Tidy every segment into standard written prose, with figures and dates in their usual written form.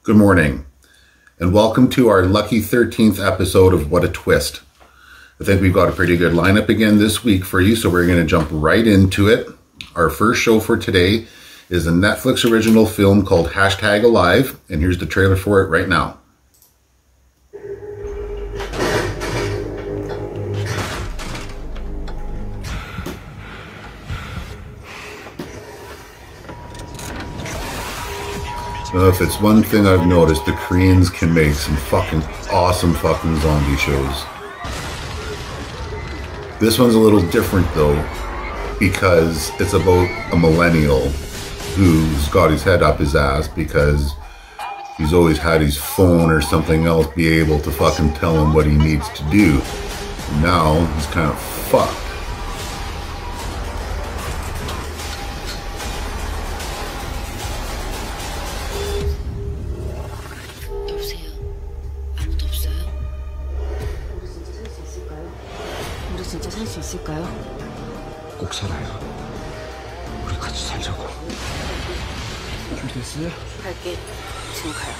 Good morning, and welcome to our lucky 13th episode of What a Twist. I think we've got a pretty good lineup again this week for you, so we're going to jump right into it. Our first show for today is a Netflix original film called #Alive, and here's the trailer for it right now. If it's one thing I've noticed, the Koreans can make some fucking awesome fucking zombie shows. This one's a little different though, because it's about a millennial who's got his head up his ass because he's always had his phone or something else be able to fucking tell him what he needs to do. And now he's kind of fucked. 진짜 살 수 있을까요? 꼭 살아요. 우리 같이 살자고. 준비됐어요? 갈게. 지금 가요.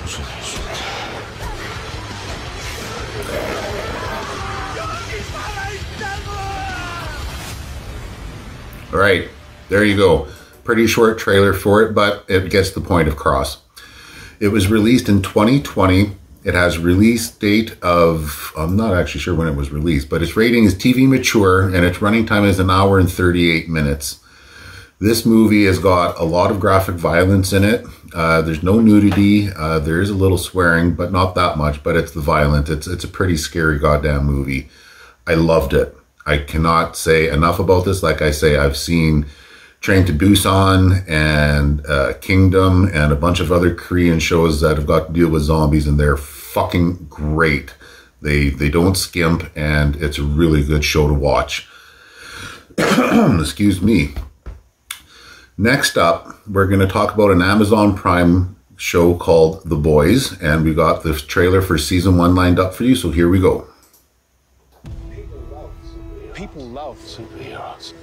All right, there you go. Pretty short trailer for it, but it gets the point across. It was released in 2020. It has release date of, I'm not actually sure when it was released, but its rating is TV mature and its running time is 1 hour and 38 minutes. This movie has got a lot of graphic violence in it. There's no nudity. There is a little swearing, but not that much, but it's the violence. It's a pretty scary goddamn movie. I loved it. I cannot say enough about this. Like I say, I've seen Train to Busan and Kingdom and a bunch of other Korean shows that have got to deal with zombies, and they're fucking great. They don't skimp, and it's a really good show to watch. Excuse me. Next up, we're going to talk about an Amazon Prime show called The Boys, and we got the trailer for season 1 lined up for you, so here we go. People love superheroes.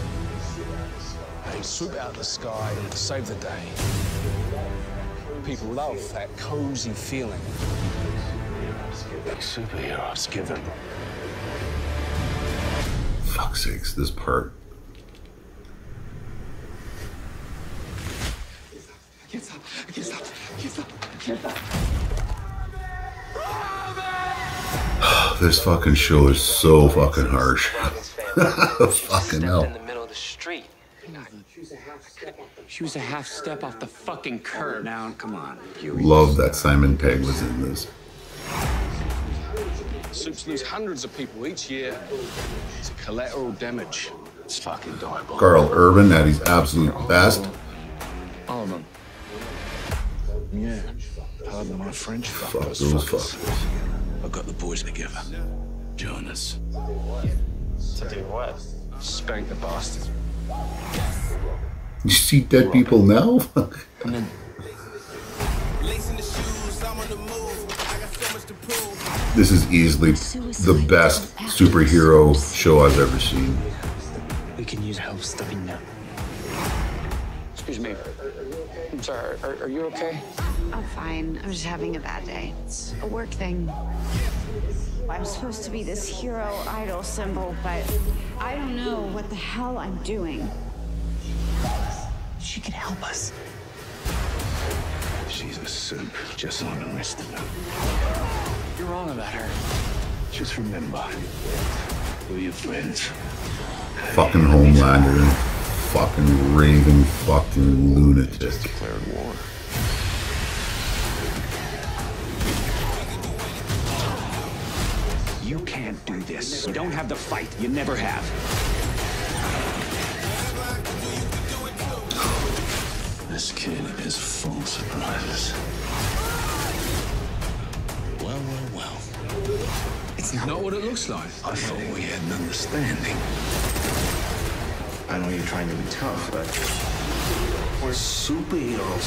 They swoop out of the sky and save the day. People love that cozy feeling that superheroes give them. Fuck's sakes, this part. I can't stop. I can't stop. I can't stop. I can't stop. This fucking show is so fucking harsh. Fucking hell. In the middle of the street. She was a half step off the fucking curb. Now, come on. Love that Simon Pegg was in this. Soups lose hundreds of people each year. It's collateral damage. It's fucking diabolical. Carl Urban at his absolute best. All of them. Yeah. Pardon my French. Fuck those fuckers. I've got the boys together. Join us. To do what? Spank the bastard. You see dead people now? Come in. This is easily the best superhero show I've ever seen. We can use help stopping them. Excuse me. I'm sorry. Are you okay? I'm fine. I'm just having a bad day. It's a work thing. I'm supposed to be this hero idol symbol, but I don't know what the hell I'm doing. She can help us. She's a soup, just like the rest of them. You're wrong about her. Just remember, we're your friends. Fucking Homelander. Fucking raving fucking lunatic. Declared war. You can't do this. You don't have the fight. You never have. This kid is full of surprises. Well. It's not What it looks like. I thought we had an understanding. I know you're trying to be tough, but We're superheroes.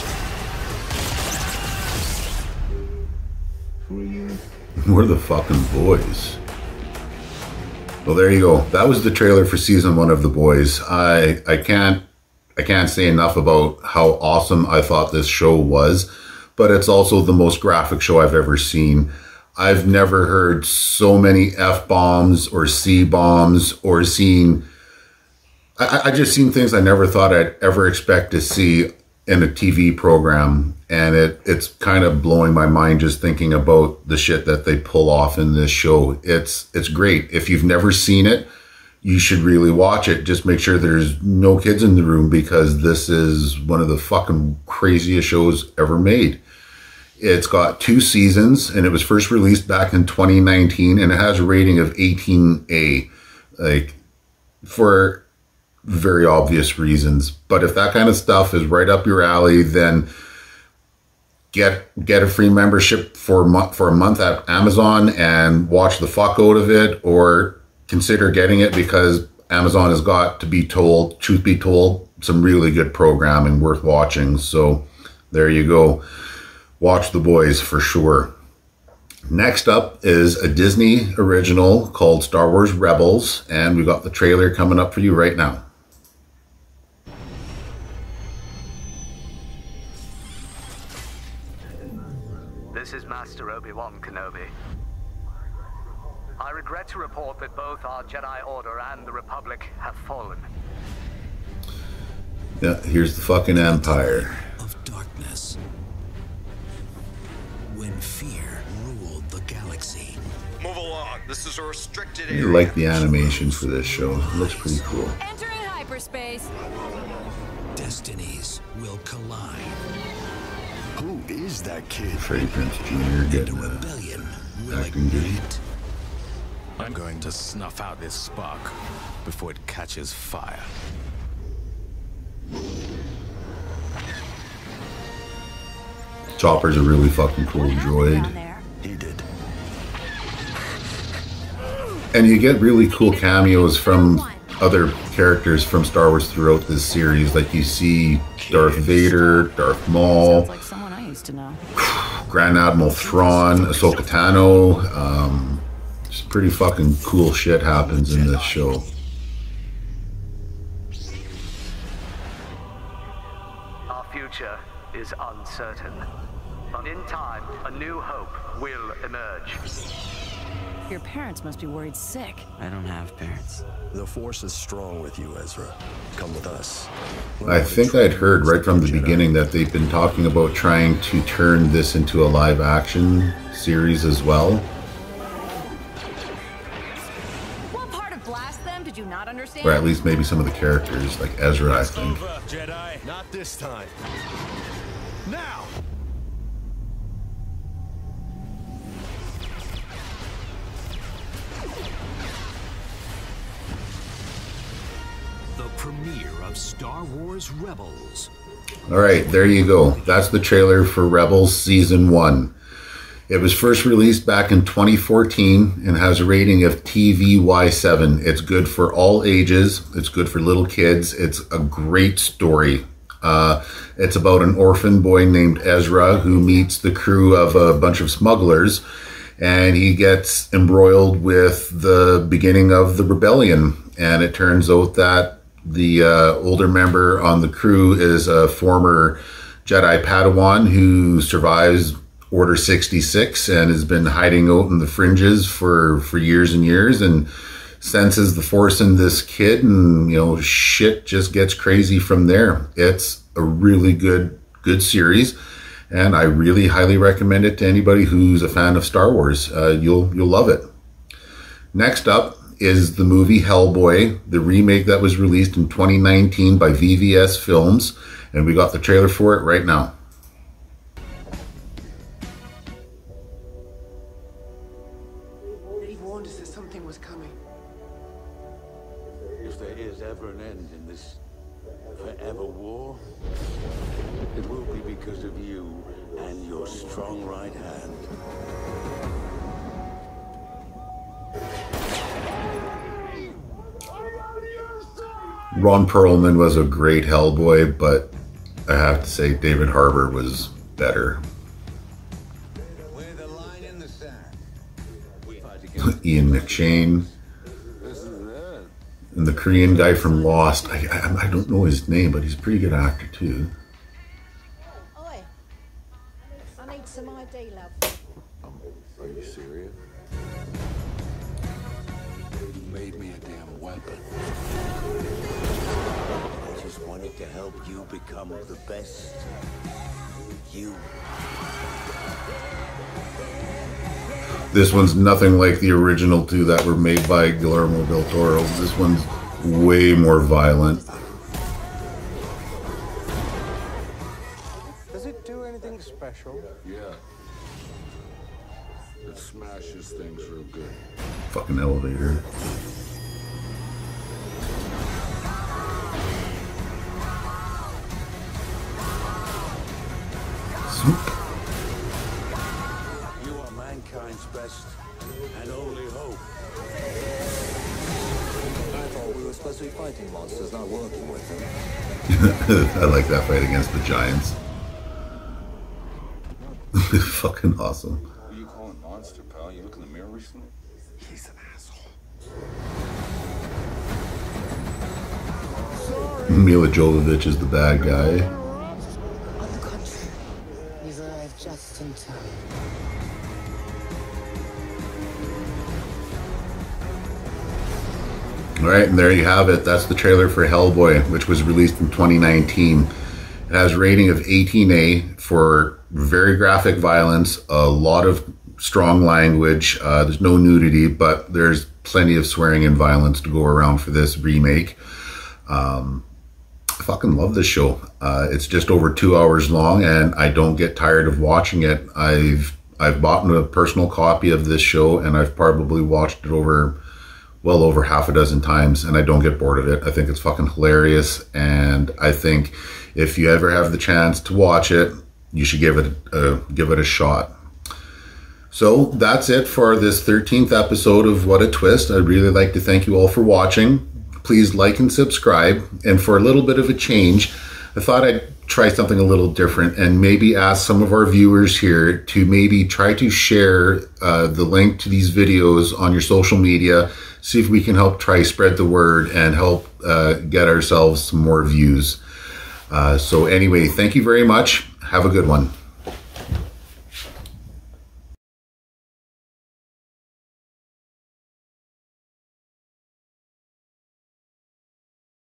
who are you? We're the fucking boys. Well, there you go. That was the trailer for season 1 of The Boys. I can't say enough about how awesome I thought this show was. but it's also the most graphic show I've ever seen. I've never heard so many F-bombs or C-bombs or seen... I just seen things I never thought I'd ever expect to see in a TV program. And it's kind of blowing my mind just thinking about the shit that they pull off in this show. It's great. If you've never seen it, you should really watch it. Just make sure there's no kids in the room, because this is one of the fucking craziest shows ever made. It's got 2 seasons, and it was first released back in 2019, and it has a rating of 18A, like, for very obvious reasons. But if that kind of stuff is right up your alley, then get a free membership for a month at Amazon and watch the fuck out of it, or consider getting it, because Amazon has got, to be told, truth be told, some really good programming worth watching. So there you go. Watch The Boys for sure. Next up is a Disney original called Star Wars Rebels, and we got the trailer coming up for you right now. This is Master Obi-Wan Kenobi. I regret to report that both our Jedi Order and the Republic have fallen. Yeah, here's the fucking Empire. Of darkness. When fear ruled the galaxy. Move along. This is a restricted I area. like the animation for this show. It looks pretty cool. Entering hyperspace. Destinies will collide. Who is that kid? Freddie Prinze Jr. getting a rebellion will acting gig. I'm going to snuff out this spark before it catches fire. Chopper's a really fucking cool droid. He did. And you get really cool cameos from other characters from Star Wars throughout this series. Like you see Darth Vader, Darth Maul, Sounds like someone I used to know. Grand Admiral Thrawn, Ahsoka Tano. Just pretty fucking cool shit happens in this show. Our future is uncertain, but in time, a new hope will emerge. Your parents must be worried sick. I don't have parents. The Force is strong with you, Ezra. Come with us. I think I'd heard right from the beginning that they've been talking about trying to turn this into a live action series as well. What part of Blast Them did you not understand? Or at least maybe some of the characters, like Ezra, I think. Over, Jedi. Not this time. Now! The premiere of Star Wars Rebels. All right, there you go. That's the trailer for Rebels Season 1. It was first released back in 2014 and has a rating of TVY7. It's good for all ages. It's good for little kids. It's a great story. It's about an orphan boy named Ezra who meets the crew of a bunch of smugglers, and he gets embroiled with the beginning of the rebellion. And it turns out that the older member on the crew is a former Jedi Padawan who survives Order 66 and has been hiding out in the fringes for years and years, and senses the Force in this kid, and you know, shit just gets crazy from there. It's a really good series, and I really highly recommend it to anybody who's a fan of Star Wars. You'll love it. Next up is the movie Hellboy, the remake that was released in 2019 by VVS Films, and we got the trailer for it right now. They warned us that something was coming. If there is ever an end in this forever war, it will be because of you and your strong right hand. Ron Perlman was a great Hellboy, but I have to say David Harbour was better. Ian McShane. And the Korean guy from Lost. I don't know his name, but he's a pretty good actor too. day, love. Are you serious? You made me a damn weapon. I just wanted to help you become the best you. This one's nothing like the original two that were made by Guillermo del Toro. This one's way more violent. Does it do anything special? Yeah. It smashes things real good. Fucking elevator. Swoop. You are mankind's best and only hope. I thought we were supposed to be fighting monsters, not working with them. I like that fight against the giants. Fucking awesome. Who you calling monster, pal? You look in the mirror recently? He's an asshole. Mila Jovovich is the bad guy. On the contrary, you've arrived just in time. All right, and there you have it. That's the trailer for Hellboy, which was released in 2019. It has a rating of 18A for very graphic violence, a lot of strong language. There's no nudity, but there's plenty of swearing and violence to go around for this remake. I fucking love this show. It's just over 2 hours long, and I don't get tired of watching it. I've bought a personal copy of this show, and I've probably watched it well over half a dozen times, and I don't get bored of it. I think it's fucking hilarious, and I think if you ever have the chance to watch it, you should give it a shot. So that's it for this 13th episode of What a Twist. I'd really like to thank you all for watching. Please like and subscribe. And for a little bit of a change, I thought I'd try something a little different and maybe ask some of our viewers here to maybe try to share the link to these videos on your social media. See if we can help try spread the word and help get ourselves some more views. So anyway, thank you very much. Have a good one.